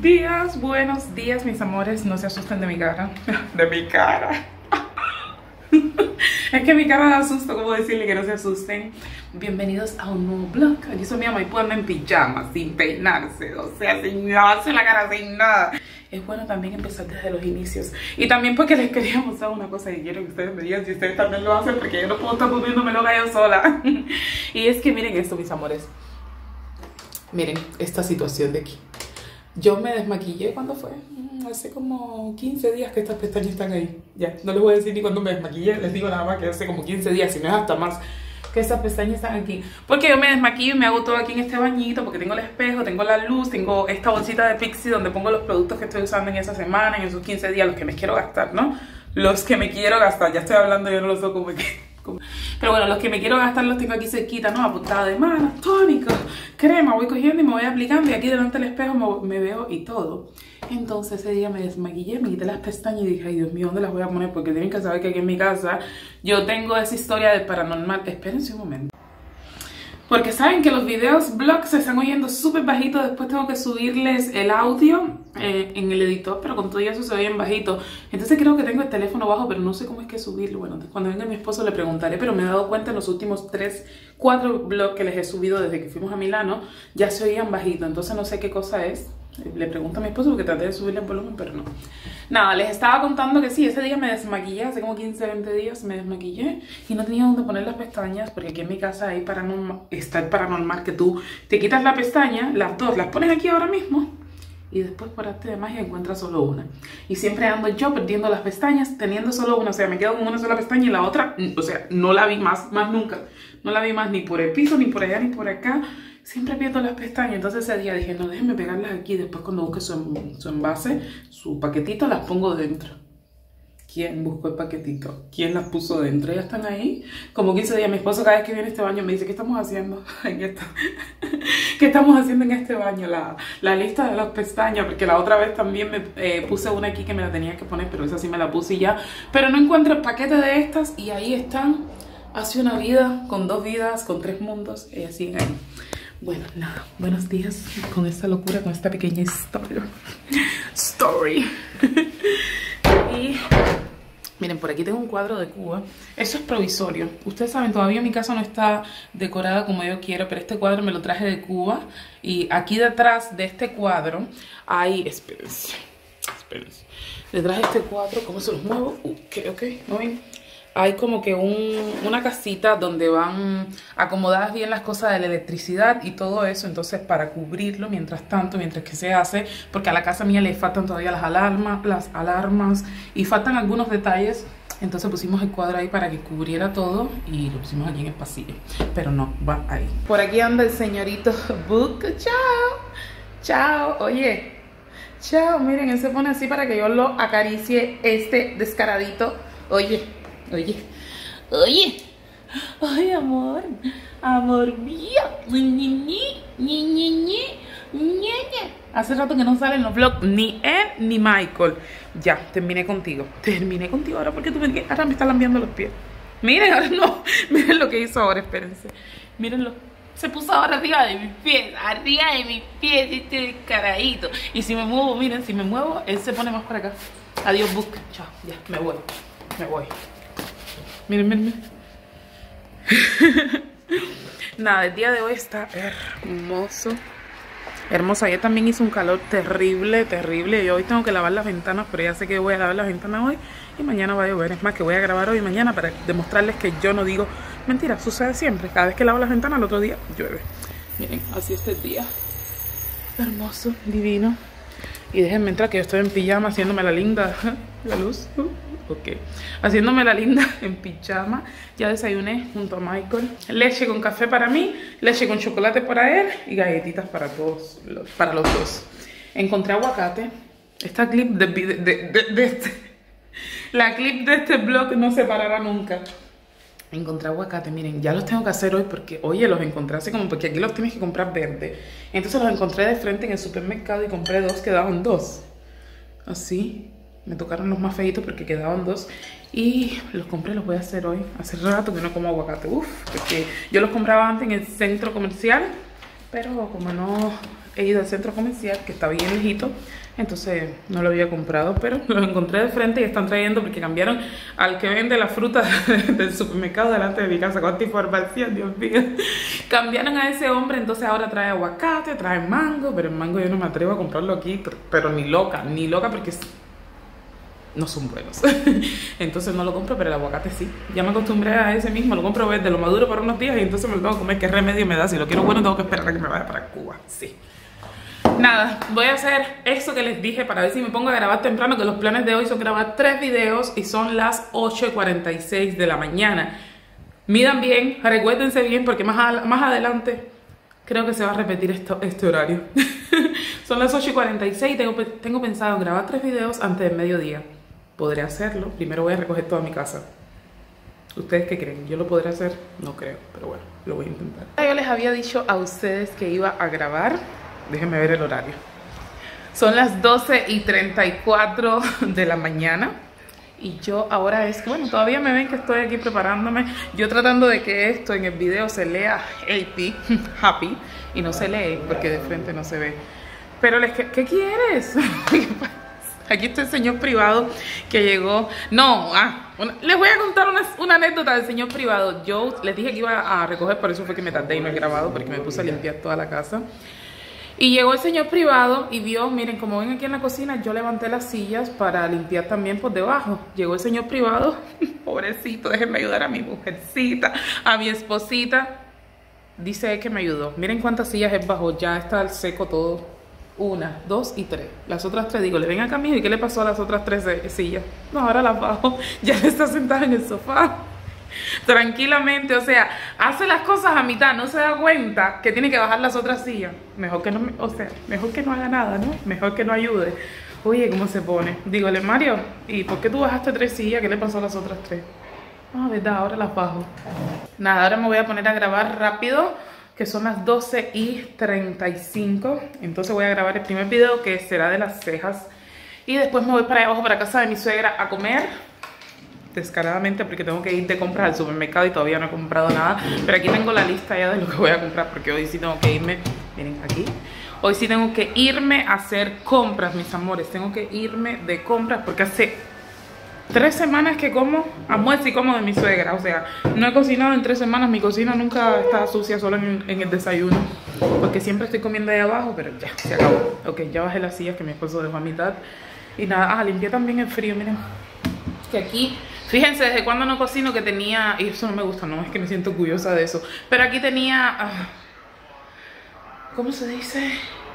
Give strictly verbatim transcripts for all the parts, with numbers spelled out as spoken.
Buenos días, buenos días, mis amores. No se asusten de mi cara. De mi cara. Es que mi cara da susto, ¿cómo decirle que no se asusten? Bienvenidos a un nuevo vlog. Aquí soy mi mamá y puedo andar en pijama, sin peinarse, o sea, sin lavarse la cara, sin nada. Es bueno también empezar desde los inicios. Y también porque les quería mostrar una cosa y quiero que ustedes me digan si ustedes también lo hacen, porque yo no puedo estar poniéndome loca yo sola. Y es que miren esto, mis amores. Miren esta situación de aquí. Yo me desmaquillé, ¿cuándo fue? Hace como quince días que estas pestañas están ahí. Ya, no les voy a decir ni cuándo me desmaquillé, les digo nada más que hace como quince días, si no es hasta más, que estas pestañas están aquí. Porque yo me desmaquillo y me hago todo aquí en este bañito, porque tengo el espejo, tengo la luz, tengo esta bolsita de Pixi donde pongo los productos que estoy usando en esa semana, en esos quince días, los que me quiero gastar, ¿no? Los que me quiero gastar, ya estoy hablando, yo no los toco como que... Pero bueno, los que me quiero gastar los tengo aquí cerquita, ¿no? Apuntada de manos, tónico, crema, voy cogiendo y me voy aplicando y aquí delante del espejo me, me veo y todo. Entonces ese día me desmaquillé, me quité las pestañas y dije, ay Dios mío, ¿dónde las voy a poner? Porque tienen que saber que aquí en mi casa yo tengo esa historia de paranormal. Espérense un momento. Porque saben que los videos, vlogs se están oyendo súper bajitos. Después tengo que subirles el audio eh, en el editor, pero con todo eso se oyen bajito. Entonces creo que tengo el teléfono bajo, pero no sé cómo es que subirlo. Bueno, cuando venga mi esposo le preguntaré, pero me he dado cuenta en los últimos tres, cuatro vlogs que les he subido desde que fuimos a Milano, ya se oían bajito. Entonces no sé qué cosa es. Le pregunto a mi esposo porque traté de subirle el volumen, pero no. Nada, les estaba contando que sí, ese día me desmaquillé, hace como quince, veinte días me desmaquillé y no tenía dónde poner las pestañas porque aquí en mi casa hay paranormal, está el paranormal que tú te quitas la pestaña, las dos, las pones aquí ahora mismo y después por arte de magia encuentras solo una. Y siempre ando yo perdiendo las pestañas, teniendo solo una, o sea, me quedo con una sola pestaña y la otra, o sea, no la vi más, más nunca. No la vi más ni por el piso, ni por allá, ni por acá. Siempre pierdo las pestañas. Entonces ese día dije, no, déjenme pegarlas aquí. Después cuando busque su, su envase, su paquetito, las pongo dentro. ¿Quién buscó el paquetito? ¿Quién las puso dentro? Ya están ahí. Como quince días. Mi esposo cada vez que viene a este baño me dice, ¿qué estamos haciendo en esta? ¿Qué estamos haciendo en este baño? La, la lista de las pestañas. Porque la otra vez también me eh, puse una aquí que me la tenía que poner, pero esa sí me la puse y ya. Pero no encuentro el paquete de estas y ahí están. Hace una vida, con dos vidas, con tres mundos, y así ahí. Bueno, nada, buenos días con esta locura, con esta pequeña historia. Story. Y miren, por aquí tengo un cuadro de Cuba. Eso es provisorio. Ustedes saben, todavía mi casa no está decorada como yo quiero, pero este cuadro me lo traje de Cuba. Y aquí detrás de este cuadro hay... Espérense, espérense. Detrás de este cuadro, ¿cómo se los muevo? Ok, ok, ¿no ven? Hay como que un, una casita donde van acomodadas bien las cosas de la electricidad y todo eso. Entonces para cubrirlo mientras tanto, mientras que se hace, porque a la casa mía le faltan todavía las alarmas, las alarmas y faltan algunos detalles. Entonces pusimos el cuadro ahí para que cubriera todo y lo pusimos aquí en el pasillo. Pero no, va ahí. Por aquí anda el señorito Book. Chao, chao, oye, chao. Miren, él se pone así para que yo lo acaricie, este descaradito. Oye, Oye, oye, ay amor, amor mío, ni, ni, ni, ni, ni, ni. Hace rato que no salen los vlogs, ni él ni Michael. Ya, terminé contigo, terminé contigo ahora porque tú me, ahora me estás lambiando los pies. Miren, ahora no, miren lo que hizo ahora, espérense, mírenlo. Se puso ahora arriba de mis pies, arriba de mis pies, este descaradito. Y si me muevo, miren, si me muevo, él se pone más para acá. Adiós, busca, chao, ya, me voy, me voy. Miren, miren, miren. Nada, el día de hoy está hermoso. Hermoso. Ayer también hizo un calor terrible, terrible. Yo hoy tengo que lavar las ventanas, pero ya sé que voy a lavar las ventanas hoy. Y mañana va a llover. Es más, que voy a grabar hoy y mañana para demostrarles que yo no digo mentira. Sucede siempre. Cada vez que lavo las ventanas, el otro día llueve. Miren, así está el día. Hermoso, divino. Y déjenme entrar que yo estoy en pijama haciéndome la linda. La luz. Uh, ok. Haciéndome la linda en pijama. Ya desayuné junto a Michael. Leche con café para mí. Leche con chocolate para él. Y galletitas para todos los, para los dos. Encontré aguacate. Esta clip de, de, de, de este. La clip de este vlog no se parará nunca. Encontré aguacate, miren, ya los tengo que hacer hoy porque, oye, los encontré así como porque aquí los tienes que comprar verde. Entonces los encontré de frente en el supermercado y compré dos, quedaban dos. Así, me tocaron los más feitos porque quedaban dos. Y los compré, los voy a hacer hoy. Hace rato que no como aguacate, uff, porque yo los compraba antes en el centro comercial. Pero como no he ido al centro comercial, que está bien lejito, entonces no lo había comprado, pero lo encontré de frente y están trayendo porque cambiaron al que vende la fruta del supermercado delante de mi casa. Cuánta información, Dios mío. Cambiaron a ese hombre, entonces ahora trae aguacate, trae mango, pero el mango yo no me atrevo a comprarlo aquí, pero ni loca, ni loca porque no son buenos. Entonces no lo compro, pero el aguacate sí. Ya me acostumbré a ese mismo, lo compro verde, lo maduro por unos días y entonces me lo tengo que comer. ¿Qué remedio me da? Si lo quiero bueno tengo que esperar a que me vaya para Cuba. Sí. Nada, voy a hacer eso que les dije para ver si me pongo a grabar temprano, que los planes de hoy son grabar tres videos y son las ocho y cuarenta y seis de la mañana. Midan bien, recuérdense bien porque más, a, más adelante creo que se va a repetir esto, este horario. Son las ocho y cuarenta y seis, tengo, tengo pensado en grabar tres videos antes del mediodía. Podré hacerlo, primero voy a recoger toda mi casa. ¿Ustedes qué creen? ¿Yo lo podré hacer? No creo, pero bueno, lo voy a intentar. Yo les había dicho a ustedes que iba a grabar. Déjenme ver el horario. Son las doce y treinta y cuatro de la mañana. Y yo ahora es que, bueno, todavía me ven que estoy aquí preparándome. Yo tratando de que esto en el video se lea happy, happy y no se lee porque de frente no se ve. Pero les, ¿qué, ¿qué quieres? Aquí está el señor privado que llegó. No, ah, una, les voy a contar una, una anécdota del señor privado. Yo les dije que iba a recoger, por eso fue que me tardé y no he grabado, porque me puse a limpiar toda la casa. Y llegó el señor privado y vio, miren, como ven aquí en la cocina, yo levanté las sillas para limpiar también por debajo. Llegó el señor privado, pobrecito, déjenme ayudar a mi mujercita, a mi esposita. Dice él que me ayudó. Miren cuántas sillas él bajó, ya está al seco todo. Una, dos y tres. Las otras tres, digo, le ven acá, mijo, ¿y qué le pasó a las otras tres sillas? No, ahora las bajo. Ya está sentada en el sofá. Tranquilamente, o sea, hace las cosas a mitad, no se da cuenta que tiene que bajar las otras sillas. Mejor que no, o sea, mejor que no haga nada, ¿no? Mejor que no ayude. Oye, ¿cómo se pone? Dígole, Mario, ¿y por qué tú bajaste tres sillas? ¿Qué le pasó a las otras tres? Ah, verdad, ahora las bajo. Nada, ahora me voy a poner a grabar rápido, que son las doce y treinta y cinco. Entonces voy a grabar el primer video, que será de las cejas. Y después me voy para abajo, para casa de mi suegra, a comer descaradamente porque tengo que ir de compras al supermercado y todavía no he comprado nada. Pero aquí tengo la lista ya de lo que voy a comprar, porque hoy sí tengo que irme, miren aquí, hoy sí tengo que irme a hacer compras, mis amores. Tengo que irme de compras porque hace tres semanas que como almuerzo y como de mi suegra. O sea, no he cocinado en tres semanas. Mi cocina nunca está sucia, solo en, en el desayuno, porque siempre estoy comiendo ahí abajo. Pero ya, se acabó. Ok, ya bajé las sillas que mi esposo dejó a mitad. Y nada, ah, limpié también el frío, miren. Que aquí, fíjense desde cuando no cocino, que tenía, y eso no me gusta, no, es que me siento orgullosa de eso. Pero aquí tenía, uh, ¿cómo se dice?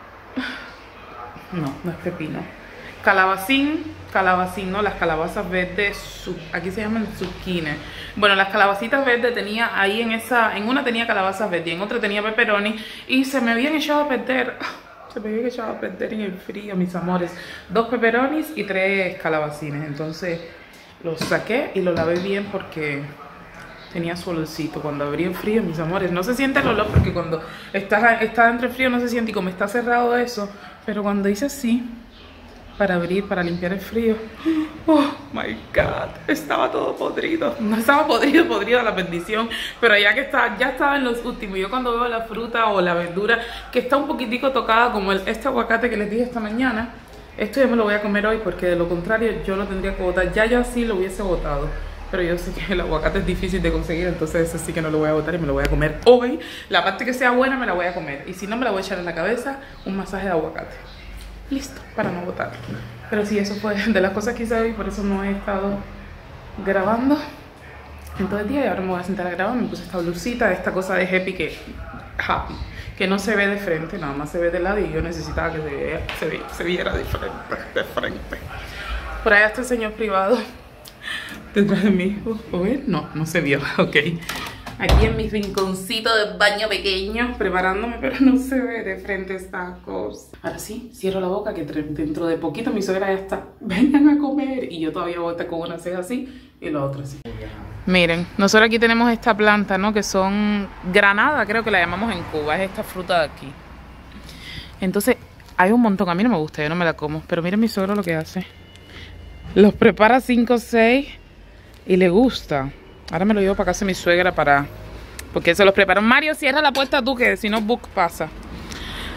No, no es pepino. Calabacín, calabacín, ¿no? Las calabazas verdes, aquí se llaman zucchine. Bueno, las calabacitas verdes tenía ahí en esa, en una tenía calabazas verdes y en otra tenía pepperoni y se me habían echado a perder. Se me habían echado a perder en el frío, mis amores. Dos pepperonis y tres calabacines. Entonces los saqué y lo lavé bien porque tenía su olorcito. Cuando abrí el frío, mis amores, no se siente el olor porque cuando está, está dentro del frío no se siente, y como está cerrado eso, pero cuando hice así para abrir, para limpiar el frío, oh my god, estaba todo podrido. No estaba podrido, podrido la bendición, pero ya que está, ya estaba en los últimos. Yo cuando veo la fruta o la verdura que está un poquitico tocada, como el, este aguacate que les dije esta mañana, esto ya me lo voy a comer hoy porque de lo contrario yo lo tendría que botar. Ya yo así lo hubiese botado, pero yo sé que el aguacate es difícil de conseguir, entonces ese sí que no lo voy a botar y me lo voy a comer hoy. La parte que sea buena me la voy a comer, y si no me la voy a echar en la cabeza un masaje de aguacate. Listo, para no botarlo. Pero sí, eso fue de las cosas que hice hoy, por eso no he estado grabando en todo el día. Y ahora me voy a sentar a grabar. Me puse esta blusita, esta cosa de happy que, happy, que no se ve de frente, nada más se ve de lado, y yo necesitaba que se, vea, se, ve, se viera de frente, de frente. Por allá está el señor privado detrás de mí. ¿O ver? No, no se vio, ok. Aquí en mi rinconcito de baño pequeño, preparándome, pero no se ve de frente esta cosa. Ahora sí, cierro la boca, que dentro de poquito mi suegra ya está. Vengan a comer. Y yo todavía voy a estar con una ceja así y la otra así. Miren, nosotros aquí tenemos esta planta, ¿no? Que son granada, creo que la llamamos en Cuba. Es esta fruta de aquí. Entonces, hay un montón. A mí no me gusta, yo no me la como. Pero miren mi suegro lo que hace. Los prepara cinco o seis y le gusta. Ahora me lo llevo para casa de mi suegra para... porque se los preparó. Mario, cierra la puerta tú, que si no Book pasa.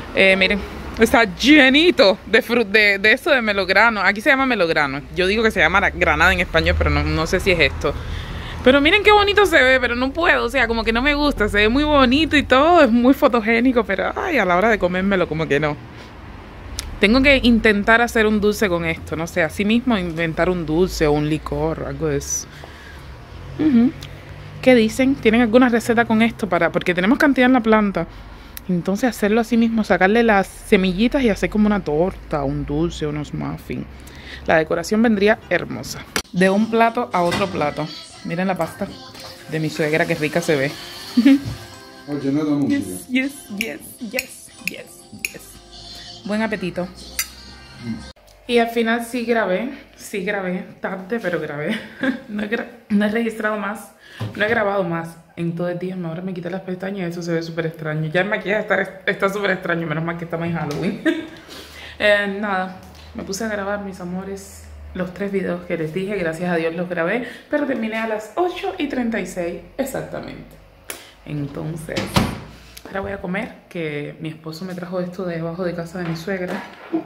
Eh, miren, está llenito de, de, de eso de melograno. Aquí se llama melograno. Yo digo que se llama granada en español, pero no, no sé si es esto. Pero miren qué bonito se ve, pero no puedo. O sea, como que no me gusta. Se ve muy bonito y todo, es muy fotogénico, pero ay, a la hora de comérmelo como que no. Tengo que intentar hacer un dulce con esto, no sé, así mismo inventar un dulce o un licor o algo de eso. Uh-huh. ¿Qué dicen? ¿Tienen alguna receta con esto? Para porque tenemos cantidad en la planta. Entonces hacerlo así mismo, sacarle las semillitas y hacer como una torta, un dulce, unos muffins. La decoración vendría hermosa. De un plato a otro plato. Miren la pasta de mi suegra, que rica se ve. Oye, no da música. Yes, yes, yes, yes, yes, yes. Buen apetito. Mm. Y al final sí grabé, sí grabé, tarde, pero grabé. No he, gra no he registrado más, no he grabado más en todo el día. Ahora me quité las pestañas y eso se ve súper extraño. Ya el maquillaje está súper extraño, menos mal que estamos en Halloween. eh, nada, me puse a grabar, mis amores, los tres videos que les dije. Gracias a Dios los grabé, pero terminé a las ocho y treinta y seis exactamente. Entonces, ahora voy a comer, que mi esposo me trajo esto de debajo de casa de mi suegra.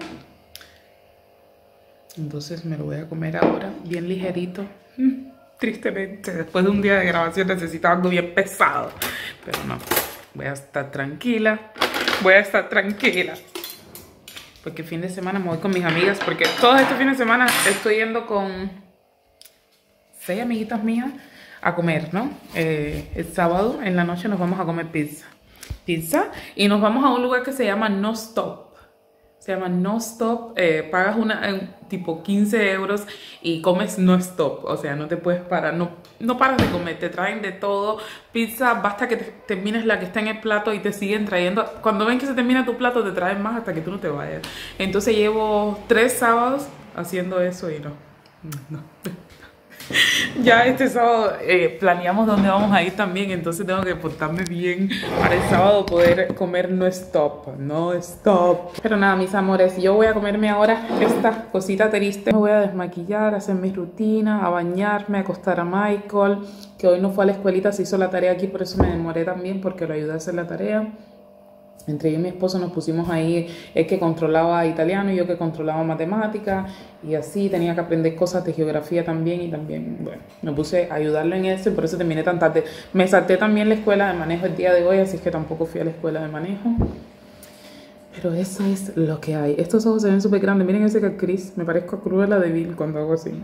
Entonces me lo voy a comer ahora, bien ligerito. Tristemente, después de un día de grabación necesitaba algo bien pesado. Pero no, voy a estar tranquila. Voy a estar tranquila. Porque el fin de semana me voy con mis amigas. Porque todo este fin de semana estoy yendo con seis amiguitas mías a comer, ¿no? Eh, el sábado en la noche nos vamos a comer pizza. Pizza. Y nos vamos a un lugar que se llama No Stop. Se llama No Stop, eh, pagas una eh, tipo quince euros y comes no stop, o sea, no te puedes parar, no, no paras de comer, te traen de todo, pizza, basta que te, termines la que está en el plato y te siguen trayendo, cuando ven que se termina tu plato te traen más hasta que tú no te vayas. Entonces llevo tres sábados haciendo eso y no, no. Ya este sábado eh, planeamos dónde vamos a ir también, entonces tengo que portarme bien para el sábado poder comer no stop, no stop. Pero nada, mis amores, yo voy a comerme ahora esta cosita triste. Me voy a desmaquillar, a hacer mi rutina, a bañarme, a acostar a Michael, que hoy no fue a la escuelita, se hizo la tarea aquí, por eso me demoré también, porque lo ayudé a hacer la tarea. Entre yo y mi esposo nos pusimos ahí, él que controlaba italiano y yo que controlaba matemática, y así tenía que aprender cosas de geografía también, y también, bueno, me puse a ayudarlo en eso y por eso terminé tan tarde. Me salté también la escuela de manejo el día de hoy, así que tampoco fui a la escuela de manejo. Pero eso es lo que hay. Estos ojos se ven súper grandes, miren ese Cris, me parezco a Cruella de Vil cuando hago así.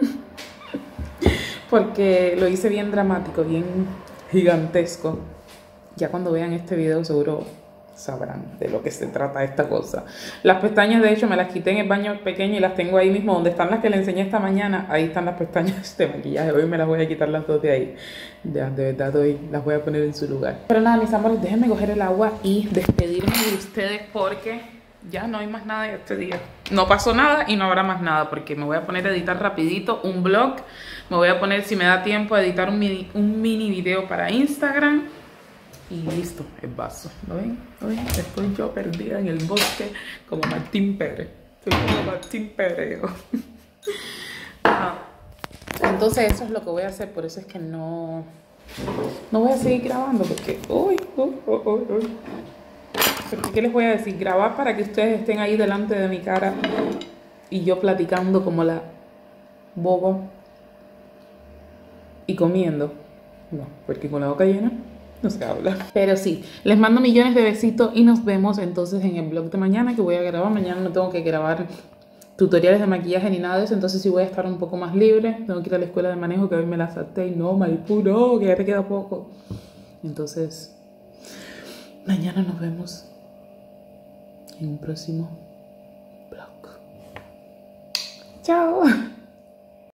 Porque lo hice bien dramático, bien gigantesco. Ya cuando vean este video seguro sabrán de lo que se trata esta cosa. Las pestañas, de hecho, me las quité en el baño pequeño y las tengo ahí mismo donde están las que le enseñé esta mañana. Ahí están las pestañas de maquillaje. Hoy me las voy a quitar las dos de ahí. Ya, de verdad, hoy las voy a poner en su lugar. Pero nada, mis amores, déjenme coger el agua y despedirme de ustedes porque ya no hay más nada de este día. No pasó nada y no habrá más nada porque me voy a poner a editar rapidito un vlog. Me voy a poner, si me da tiempo, a editar un mini, un mini video para Instagram. Y listo, el vaso. ¿Lo ven? ¿Lo ven? Estoy yo perdida en el bosque como Martín Pérez. Estoy como Martín Pérez. Ah, entonces eso es lo que voy a hacer. Por eso es que no, no voy a seguir grabando. Porque, uy, uy, uy, uy, uy. Porque, ¿qué les voy a decir? Grabar para que ustedes estén ahí delante de mi cara y yo platicando como la boba y comiendo. No, porque con la boca llena no se habla. Pero sí, les mando millones de besitos y nos vemos entonces en el vlog de mañana que voy a grabar. Mañana no tengo que grabar tutoriales de maquillaje ni nada de eso, entonces sí voy a estar un poco más libre. Tengo que ir a la escuela de manejo que hoy me la salté y no, Maipú, no, que ya te queda poco. Entonces, mañana nos vemos en un próximo vlog. Chao.